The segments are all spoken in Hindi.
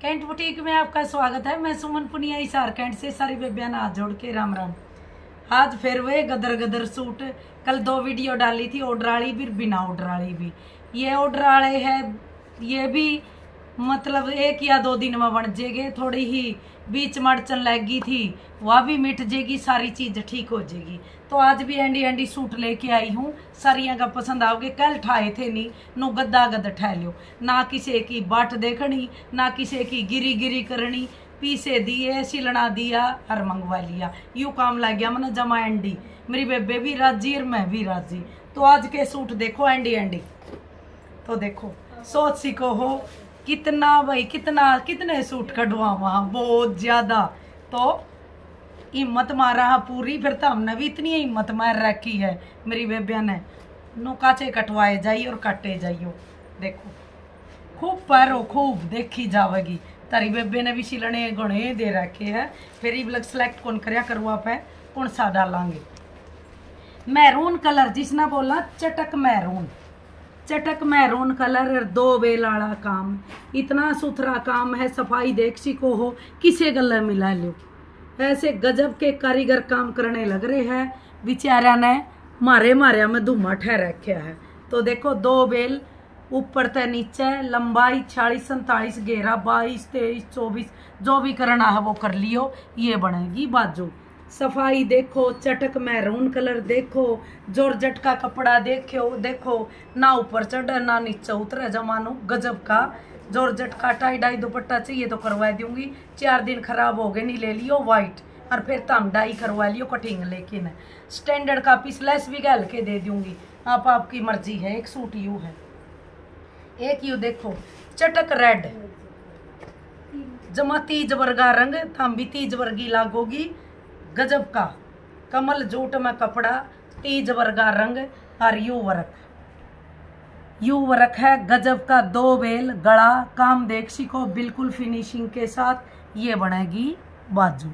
कैंट बुटीक में आपका स्वागत है। मैं सुमन पुनिया हिसार कैंट से सारी बेबियां हाथ जोड़ के राम राम। आज फिर वे गदर गदर सूट, कल 2 वीडियो डाली थी, ऑर्डर वाली भी बिना ऑर्डर वाली भी। ये ऑर्डर वाले है, ये भी मतलब 1 या 2 दिन में बन जाएगे। थोड़ी ही बीच में अड़चन लगी थी, वह भी मिट जाएगी, सारी चीज ठीक हो जाएगी। तो आज भी एंडी एंडी सूट लेके आई हूँ, सारियां का पसंद आओगे। कल ठाए थे नहीं, नो गद्दा गद ठह लो, ना किसी की बाट देखनी, ना किसी की गिरी गिरी करनी। पीसे दिए, सिलना दिया और मंगवा लिया, यूं काम लग गया मन जमा एंडी। मेरी बेबे भी राजी और मैं भी राजी। तो आज के सूट देखो एंडी एंडी, तो देखो सोच सीखो हो कितना भाई, कितने सूट कटवा वहां, बहुत ज्यादा। तो हिम्मत मारा पूरी, फिर तो हमने भी इतनी हिम्मत मार रखी है मेरी बेबिया ने। नो काचे कटवाए जाइए और काटे जाइयो। देखो खूब पैरो खूब देखी जावेगी। तारी बेबे ने भी सिलने गुणे दे रखे है, फिर ही ब्लग सेलेक्ट कौन करया करवा पे कौन सा डालांगे। मैरून कलर, जिसने बोला चटक मैरून, चटक मैरून कलर, 2 बेल वाला काम, इतना सुथरा काम है। सफाई देख सीखो हो, किसे गले मिला लो। ऐसे गजब के कारीगर काम करने लग रहे हैं बेचारा ने। मारे में धुमा ठह रखा है। तो देखो 2 बेल ऊपर से नीचे, लंबाई 46-47, घेरा 22-23-24, जो भी करना है वो कर लियो। ये बनेगी बाजू। सफाई देखो, चटक मैरून कलर देखो, जॉर्जेट का कपड़ा देखो, ना ऊपर चढ़े ना नीचे उतरे, जमानो गजब का। जॉर्जेट का टाई डाई दुपट्टा चाहिए तो करवा दूंगी। 4 दिन खराब हो गए नहीं, ले लियो वाइट, और फिर तम डाई करवा लियो कटिंग। लेकिन स्टैंडर्ड का पीस लेस भी गल के दे दूंगी, आप आपकी मर्जी है। एक सूट यू है, एक यू देखो चटक रेड, जमा 30 वर्गा रंग, थम भी 30 वर्गी लागोगी। गजब का कमल जूट में कपड़ा, 30 वर्गा रंग और यू वर्क है। गजब का 2 बेल गला, काम देख सीखो बिल्कुल फिनिशिंग के साथ। ये बनेगी बाजू।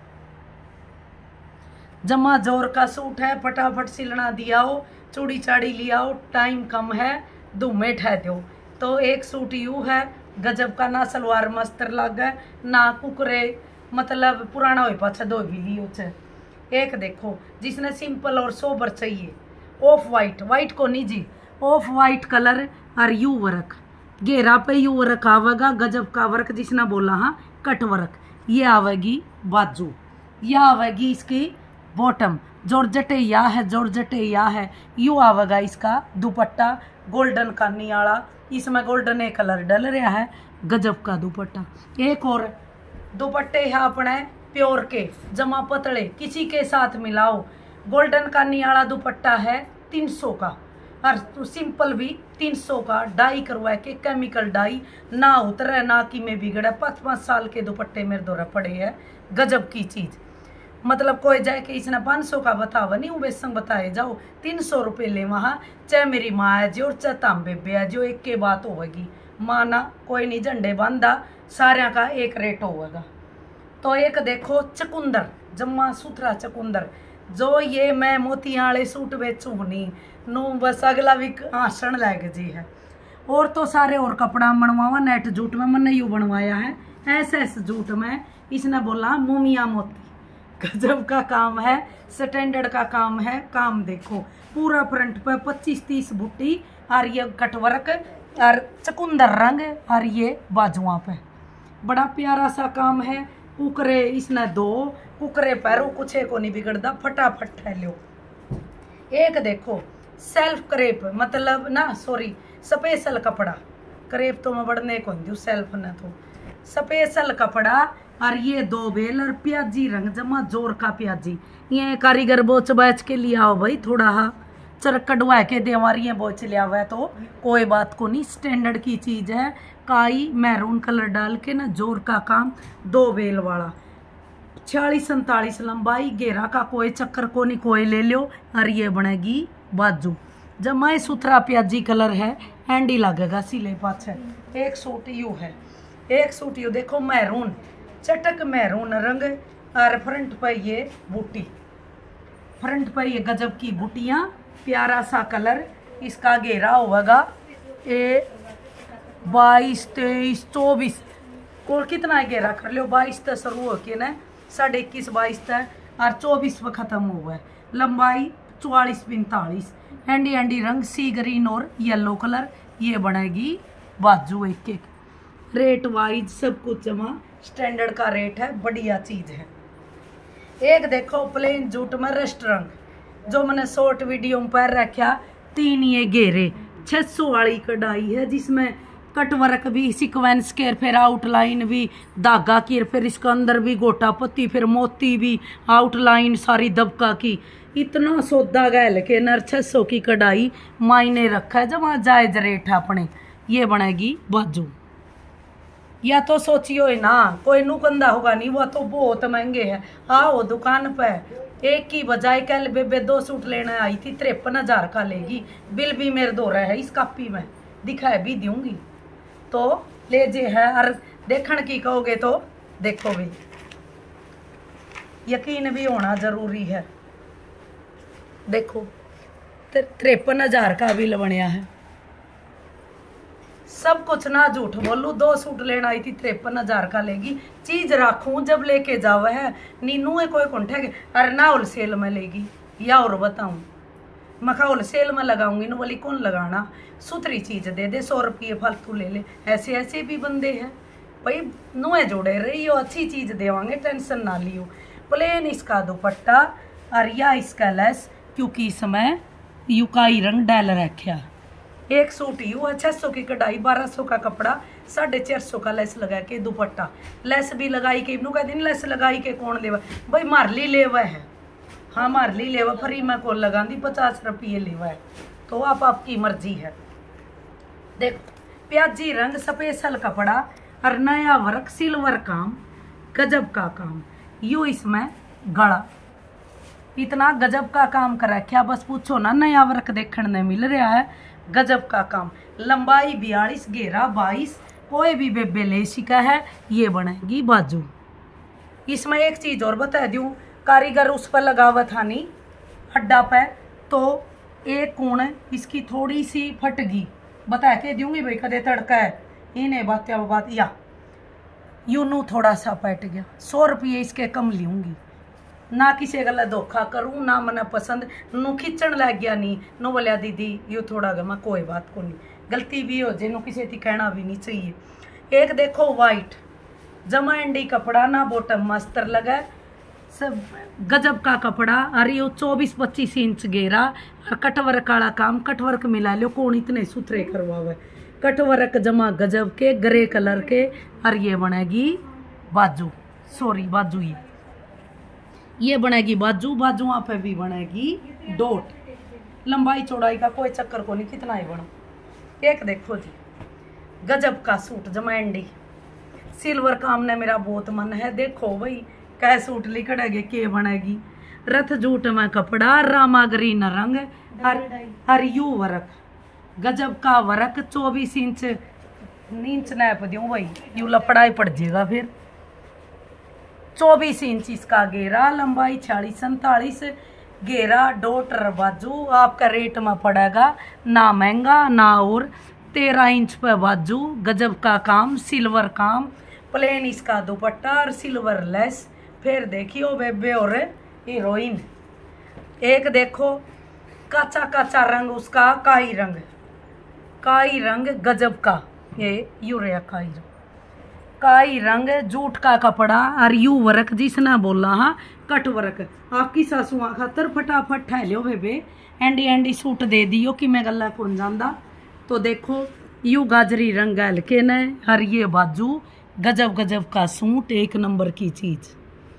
जमा जोर का सूट है, फटाफट सिलना दियाओ, चूड़ी चाड़ी लियाओ, टाइम कम है, धूमे ठह दो। तो एक सूट यू है, गजब का, ना सलवार मस्तर लगे ना कुकरे, मतलब पुराना हो पाछा दो भी लियो छे। एक देखो जिसने सिंपल और सोबर चाहिए, ऑफ वाइट, वाइट को नहीं जी, ऑफ वाइट कलर और यू वर्क, घेरा पे यू वर्क आवेगा। गजब का वर्क, जिसने बोला हाँ कट वर्क। ये आवेगी बाजू, यह आवेगी इसकी बॉटम। जॉर्जेटे या है। यू आवेगा इसका दुपट्टा, गोल्डन कानी वाला, इसमें गोल्डन कलर डल रहा है। गजब का दुपट्टा। एक और दुपट्टे है अपने प्योर के, जमा पतले, किसी के साथ मिलाओ। गोल्डन कानी वाला दुपट्टा है 300 का, और सिंपल भी 300 का। डाई करवा के, केमिकल डाई, ना उतरे ना कि में बिगड़े। 5-5 साल के दुपट्टे मेरे दौरा पड़े हैं। गजब की चीज, मतलब कोई जाए कि इसने 500 का बतावा नहीं, वो संग बताए जाओ 300 रुपये ले वहाँ। चाहे मेरी माँ है जी और चाहे ताम बेबे है जो, एक के बात होगी। माना कोई नहीं, झंडे बांधा, सारे का एक रेट होगा। तो एक देखो चकुंदर, जम्मा सुथरा चकुंदर, जो ये मैं मोतियां वाले सूट बेचू नहीं नू, बस अगला भी आसन लग जी है। और तो सारे और कपड़ा बनवावा, नेट जूट में मैंने यू बनवाया है, SS जूट में। इसने बोला मोमिया मोती, गजब का काम है, स्टैंडर्ड का काम है। काम देखो पूरा फ्रंट पे 25-30 बूटी, और ये कटवर्क और चकुंदर रंग, और ये बाजुआ पे बड़ा प्यारा सा काम है। कुकरे इसने 2 कुकरे पैरों, कुछ को नहीं बिगड़ता, फटाफट ठह लो। एक देखो सेल्फ क्रेप, मतलब ना सॉरी स्पेशल कपड़ा, क्रेप तो मैं बढ़ने को नहीं, सेल्फ ने तो स्पेशल कपड़ा। और ये 2 बेल और प्याजी रंग, जमा जोर का प्याजी। ये कारीगर बोच बैच के लिया हो भाई, थोड़ा हा चरक कटवा के देवारी बोच लिया हुआ है, तो कोई बात को नहीं, स्टैंडर्ड की चीज है। काई मैरून कलर डाल के ना, जोर का काम, 2 बेल वाला, 46-47 लंबाई, घेरा का कोई चक्कर को नहीं, कोई ले लो। और ये बनेगी बाजू। जमाए सुथरा प्याजी कलर है, हैंडी लगेगा सिले पाछे। एक सूट यू है, एक सूट यू देखो मैरून, चटक मैरून रंग, और फ्रंट पर ये बूटी, फ्रंट पर ये गजब की बूटियां, प्यारा सा कलर। इसका घेरा होगा 22-23-24, कोल कितना घेरा कर लियो 22 तक शुरू हो के ना 21.5 22 तक और 24 में खत्म हुआ है। लंबाई 44 45। एंडी एंडी रंग सी ग्रीन और येलो कलर ये बनेगी बाजू। एक एक रेट वाइज सब कुछ जमा स्टैंडर्ड का रेट है, बढ़िया चीज है। एक देखो प्लेन जूट में रस्ट रंग जो मैंने शॉर्ट वीडियो में पैर रखा 3 ये घेरे 600 वाली कढ़ाई है जिसमें कट वर्क भी सीक्वेंस के फिर आउटलाइन भी धागा की फिर इसका अंदर भी गोटा पत्ती फिर मोती भी आउटलाइन सारी दबका की इतना सौदा गैल के नर 600 की कढ़ाई मायने रखा है जमा जायज रेट है अपने। ये बनेगी बाजू। या तो सोचियो ना कोई नुकंदा होगा नहीं, वो तो बहुत महंगे है। आओ दुकान पे एक की बजाय कल बेबे 2 सूट लेने आई थी 53,000 का लेगी। बिल भी मेरे दो रहा है इस कापी में दिखाए भी दूंगी तो ले जे है। और देखने की कहोगे तो देखो भी यकीन भी होना जरूरी है। देखो 53,000 का बिल बनया है। सब कुछ ना झूठ बोलू 2 सूट लेना आई थी 53,000 का लेगी। चीज राखूं जब लेके जावा है नीनू है कोई कुंठे के अरे ना होलसेल में लेगी या और बताऊं मैं होलसेल में लगाऊंगी ना बोली कौन लगाना सुथरी चीज दे दे 100 रुपये फालतू ले ले। ऐसे ऐसे भी बंदे हैं भाई नुए जोड़े रही हो अच्छी चीज देवांगे टेंशन ना लियो। प्लेन इसका दुपट्टा और या इसका लेस क्योंकि इसमें युकाई रंग डाल रखा। एक सूट यू है 600 की कढ़ाई 1200 का कपड़ा 450 का लेस लगा के दुपट्टा लेस भी लगाई के इनू कहते लेस लगाई के कौन लेवा भाई मारली लेवा है। हाँ मारली लेवा फ्री में कौन लगा दी 50 रुपये लेवा है तो आप आपकी मर्जी है। देखो प्याजी रंग स्पेशल कपड़ा और नया वर्क सिल्वर काम गजब का काम यू इसमें गला इतना गजब का काम कर रखा बस पूछो ना नया वर्क देखने मिल रहा है गजब का काम। लंबाई 42 घेरा 22 कोई भी बेबे ले शिका है ये बनेगी बाजू। इसमें एक चीज और बता दूं कारीगर उस पर लगावा था नहीं अड्डा पे तो एक कोण इसकी थोड़ी सी फटगी बता के दूंगी भाई कदे तड़का है इन्हें बात या यूनू थोड़ा सा पट गया 100 रुपये इसके कम लूंगी ना किसी गला धोखा करूं ना मना पसंद नू खिंचन लग गया नहीं नो बोलिया दीदी यू थोड़ा गमा कोई बात को नहीं गलती भी हो जाए नो किसी थी कहना भी नहीं चाहिए। एक देखो वाइट जमा एंडी कपड़ा ना बॉटम मस्तर लगा सब गजब का कपड़ा और ये 24-25 इंच घेरा और कटवर्क वाला काम कटवर्क मिला लो कौन इतने सुथरे करवावे कटवर्क जमा गजब के ग्रे कलर के और ये बनेगी बाजू सॉरी बाजू ये बनेगी बाजू बाजुआ पे भी बनेगी डोट। लंबाई चौड़ाई का कोई चक्कर को नहीं कितना ही बनो। एक देखो जी गजब का सूट जमा एंडी सिल्वर काम ने मेरा बहुत मन है। देखो भाई कै सूट लिखड़ेगे के बनेगी रथ जूट में कपड़ा रामा ग्रीन रंग हर यू वर्क गजब का वर्क 24 इंच नैप दूं भाई यू लपड़ाई पड़ जाएगा फिर 24 इंच इसका घेरा लंबाई 46-47 घेरा डोटर बाजू आपका रेट में पड़ेगा ना महंगा ना और 13 इंच पे बाजू गजब का काम सिल्वर काम प्लेन इसका दुपट्टा और सिल्वर लेस। फिर देखियो बेबे और हीरोइन एक देखो काचा काचा रंग उसका काई रंग गजब का ये यूरिया काई रंग जूट का कपड़ा और यू वर्क जिसने बोला हाँ कट वर्क आपकी सासुआ खातर फटाफट ठह लियो बेबे एंडी एंडी सूट दे दियो कि मैं गला कौन जांदा। तो देखो यू गाजरी रंग हल्के ने और ये बाजू गजब गजब का सूट एक नंबर की चीज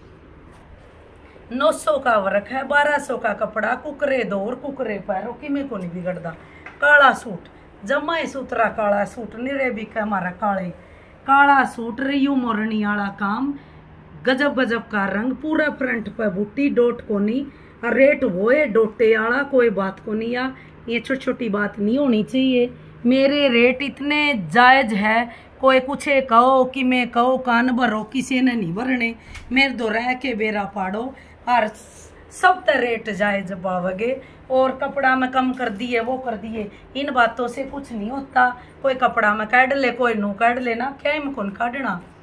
900 का वर्क है 1200 का कपड़ा कुकरे दो और कुकरे पैरों की में को नहीं बिगड़ता। काला सूट जमा सूतरा काला सूट निरे भी का हमारा काला सूट रियू मोरनी वाला काम गजब गजब का रंग पूरा फ्रंट पे बूटी डोट को नहीं और रेट वो है डोटे वाला कोई बात को नहीं। या ये छोटी छोटी बात नहीं होनी चाहिए। मेरे रेट इतने जायज है कोई कुछ कहो कि मैं कहो कान भरो किसी ने नहीं भरने मेरे दो रह के बेरा पाड़ो और सब तो रेट जायज पाओगे और कपड़ा में कम कर दिए वो कर दिए इन बातों से कुछ नहीं होता। कोई कपड़ा में काट ले कोई नू काट लेना क्या में कौन काटना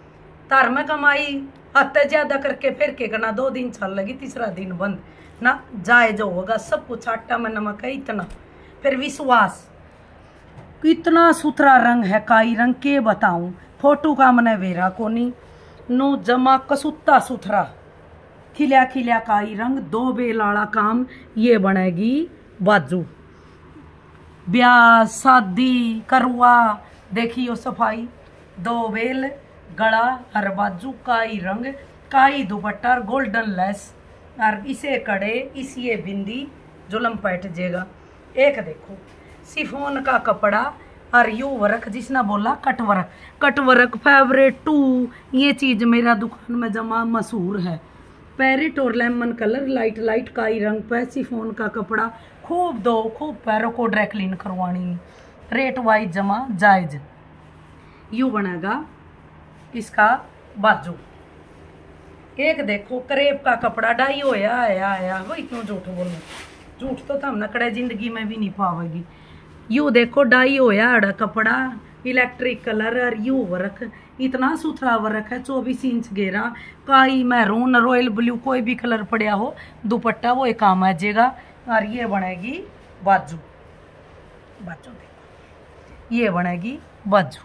तार में कमाई हत्ते ज्यादा करके फिर के करना 2 दिन चल लगी, तीसरा दिन बंद ना जाए जो होगा सब कुछ। आटा में नमक है इतना। फिर विश्वास, इतना सुथरा रंग है काई रंग के बताऊं, फोटो का मने वेरा कोनी नो जमा कसूता सुथरा खिल्या खिल्या काई रंग 2 बेलाड़ा काम। ये बनेगी बाजू, ब्याह शादी करवा देखियो सफाई, 2 बेल गला हर बाजू काई रंग, काई दुपट्टा गोल्डन लेस और इसे कड़े इस ये बिंदी जुलम पैट जेगा। एक देखो सिफोन का कपड़ा और यू वर्क जिसने बोला cut work, cut work favourite too. ये चीज मेरा दुकान में जमा मशहूर है। पैरेट और लेमन कलर लाइट लाइट काई रंग पे सिफोन का कपड़ा खूब दो, खूब पैरों को ड्राई क्लीन करवानी, रेट वाइज जमा जायज। यू बनेगा इसका बाजू। एक देखो करेब का कपड़ा डाई होया आया वही क्यों झूठ बोलूं, झूठ तो हमने कड़े जिंदगी में भी नहीं पावेगी। यू देखो डाई होया अड़ा कपड़ा इलेक्ट्रिक कलर और यू वर्क, इतना सुथरा वर्क है। 24 इंच घेरा काई मैरून रॉयल ब्लू कोई भी कलर पड़ा हो दुपट्टा वो एक काम आ जाएगा। और ये बनेगी बाजू, बाजू देखो ये बनेगी बाजू।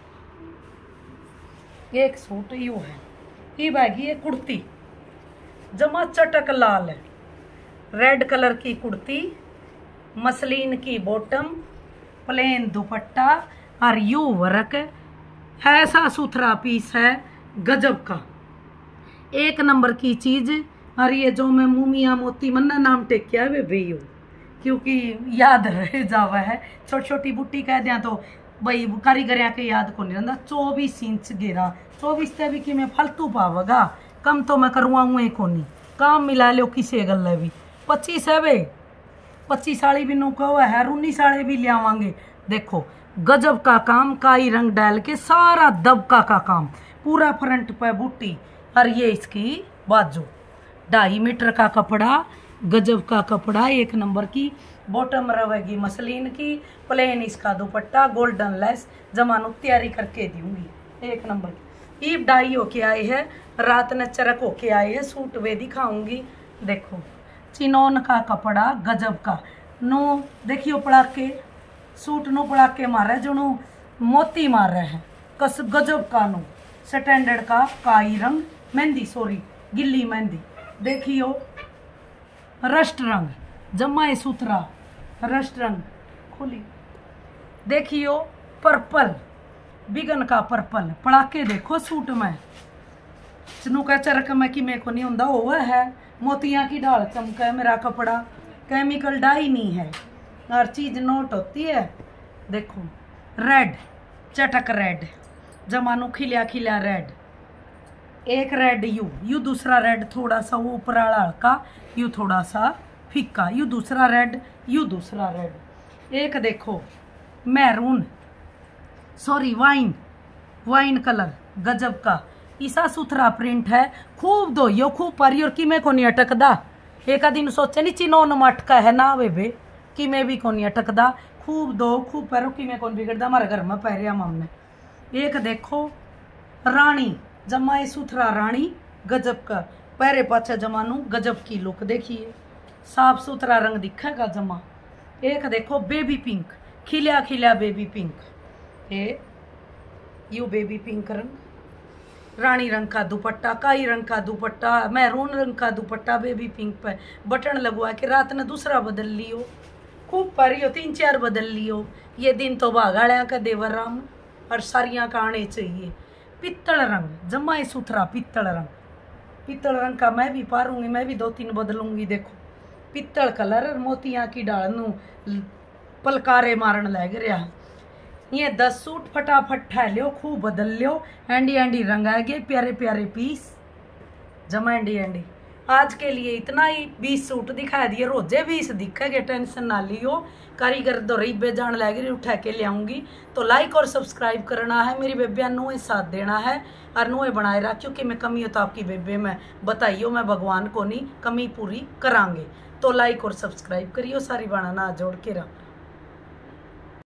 एक सूट यू है, ये बैगी ये कुर्ती जमा चटक लाल है, रेड कलर की कुर्ती, मसलिन की बॉटम, प्लेन दुपट्टा और यू वर्क, ऐसा सुथरा पीस है गजब का, 1 नंबर की चीज। और ये जो मैं मुमिया मोती मन्ना नाम टेकिया वे बेयो क्योंकि याद रह जावा है। छोटी छोटी बुट्टी कह दिया तो भाई कारीगर के याद को नहीं रहता। 24 इंच घेरा, 24 ते भी कि मैं फालतू पावगा, कम तो मैं करवाऊँ को नहीं, काम मिला लो किसे गल भी। 25 है वे, 25 साड़ी भी नुका हुआ है, 19 साड़ी भी लियावांगे। देखो गजब का काम, काई रंग डाल के सारा दबका का काम, पूरा फ्रंट पे बूटी। और ये इसकी बाजू 2.5 मीटर का कपड़ा, गजब का कपड़ा, 1 नंबर की बॉटम रहेगी मसलिन की, प्लेन इसका दुपट्टा गोल्डन लेस, जमानो तैयारी करके दूंगी 1 नंबर की। ईब डाई होके आए है, रात ने चरक होके आए है, सूट वे दिखाऊंगी। देखो चिनोन का कपड़ा गजब का, नो देखियो पड़ाके सूट नो पड़ाके मारे जो नो मोती मार रहे हैं, कस गजब का नो स्टैंडर्ड का काई रंग मेहंदी, सॉरी गिल्ली मेहंदी। देखियो रस्ट रंग जमाए सुथरा रस्ट रंग खुली। देखियो पर्पल बिगन का पर्पल पड़ाके देखो सूट में, चनू का चरक में कि मेरे को नहीं होता हुआ है, मोतियां की ढाल चमका है मेरा कपड़ा, केमिकल डाई नहीं है, हर चीज नोट होती है। देखो रेड चटक रेड, जमानो खिलिया खिलिया रेड, एक रेड यू दूसरा रेड थोड़ा सा वो ऊपर हल्का, यू थोड़ा सा फीका, यू दूसरा रेड, यू दूसरा रेड। एक देखो मैरून सॉरी वाइन कलर गजब का, ईसा सुथरा प्रिंट है, खूब दो यो खूब परी और कि मैं को नहीं अटकदा। एक दिन सोचे नहीं चिनोन मटका है ना वे कि मैं भी को नहीं अटकदा, खूब दो खूब पैरो कि मैं कौन बिगड़दा, हमारे घर में पैरिया मम्मे। एक देखो रानी जमाए सुथरा रानी गजब का, पैरे पाछे जमानू गजब की लुक देखिए, साफ सुथरा रंग दिखेगा जमा। एक देखो बेबी पिंक खिलिया खिलिया बेबी पिंक, यू बेबी पिंक रंग, रानी रंग का दुपट्टा, काई रंग का दुपट्टा, मैरून रंग का दुपट्टा बेबी पिंक पे बटन लगवा के रात ने दूसरा बदल लियो, खूब पारी हो 3-4 बदल लियो। ये दिन तो बागाड़िया का देवर राम और सारियाँ का आने चाहिए। पित्तल रंग जमाए सुथरा पित्तल रंग का मैं भी पारूंगी, मैं भी 2-3 बदलूंगी। देखो पित्तल कलर और मोतियां की डाल नू पलकारे मारन लग रहा। ये 10 सूट फटाफट ठा लियो, खूब बदल लियो, एंडी रंग आएगे, प्यारे प्यारे पीस जमा एंडी। आज के लिए इतना ही, 20 सूट दिखा दिए, रोजे 20 दिखेगे, टेंशन ना लियो। कारीगर दो रही जान लगे उठा के ले आऊंगी। तो लाइक और सब्सक्राइब करना है, मेरी बेबिया नुए साथ देना है और नुए बनाए रहा, क्योंकि मैं कमी हो तो आपकी बेबे में बताइयो, मैं भगवान को नहीं कमी पूरी करांगे। तो लाइक और सब्सक्राइब करियो, सारी बनाना जोड़ के रहा।